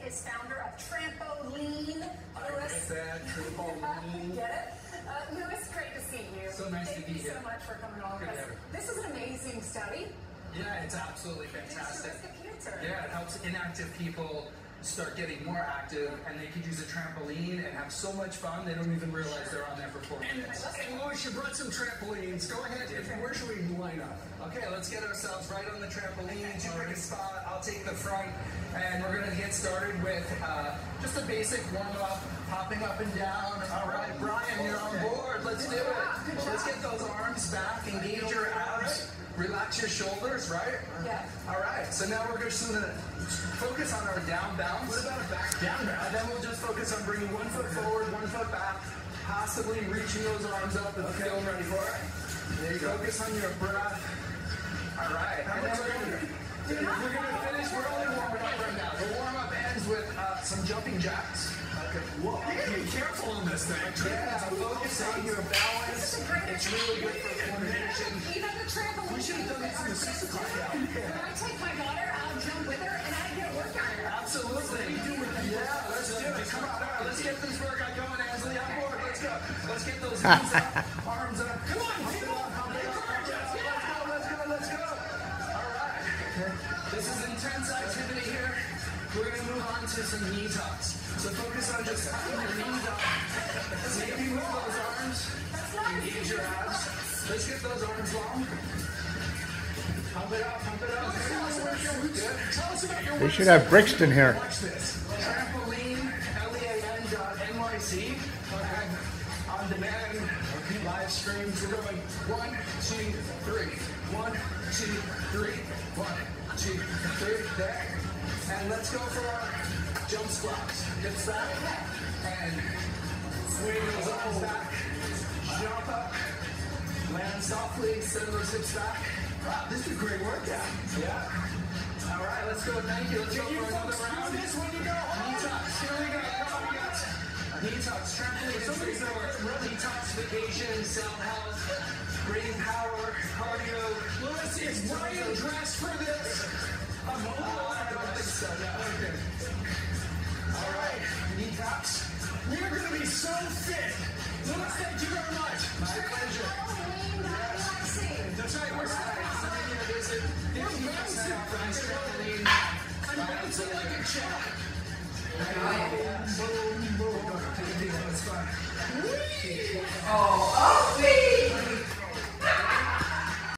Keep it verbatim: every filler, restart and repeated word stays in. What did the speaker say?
is founder of Trampoline. Lewis. That, Trampoline. Get it? Uh, Lewis, great to see you. So nice Thank to be you here. so much for coming on. This is an amazing study. Yeah, it's absolutely fantastic. Cancer. Yeah, it helps inactive people start getting more active, and they could use a trampoline and have so much fun they don't even realize they're on there for four minutes. And Lewis, you brought some trampolines. Go ahead. Where should we line up? Okay, let's get ourselves right on the trampoline. You pick a spot. I'll take the front, and we're gonna get started with uh, just a basic warm up, popping up and down. All right, Brian, you're on board. Let's do it. Let's get those arms back. Engage your abs. Relax your shoulders, right? Yeah. All right, so now we're just gonna focus on our down bounce. What about a back down bounce? And then we'll just focus on bringing one foot forward, one foot back, possibly reaching those arms up if Okay. you're feeling ready for it. There you go. Focus on your breath. All right, and then we're gonna, we're gonna finish, we're only warming up right now. The warm up ends with uh, some jumping jacks. Okay. Whoa, you gotta be careful on this thing. Yeah, focus on your balance. It's really good for coordination. Even the trampoline. We should have done this in the six o'clock hour. When I take my daughter, I'll jump with her and I get a workout. Absolutely. Yeah, let's do it. Come on, all right, let's get this workout going, Ansley. On board. Let's go. Let's get those knees up, arms up. Come on, pump it up, pump it up, pump it up. Let's go, let's go, let's go. All right. This is intense activity here. We're going to move on to some knee tucks. So focus on just having your knees up. Maybe move those arms. Engage your abs. Let's get those arms long. Pump it up, pump it up. Good. Tell us about your They should have Brixton here. Watch this. Trampoline, L E A N dot N Y C. Okay. On demand, live streams. We're going one, two, three. One, two, three. One, two, three. There. And let's go for our jump squats. Hips back. And swing those arms back. Jump up. Land softly. Send those hips back. Wow, this is a great workout. Yeah. All right, let's go. Thank you. Let's go for another round. This when you go home. Detox. Here we go. Come on, we got detox. Trampoline. Somebody's over. Detoxification, cell health, brain power, cardio. Lewis, is Brian dressed for this? I'm Oh, I don't think so. No. Okay. All right. Detox. We are going to be so fit. Lewis, thank you very much. My pleasure. That's right. We're We're bouncing. I'm bouncing like a check. Boom, boom. Take a deep one. It's fine. Oh, oh, please.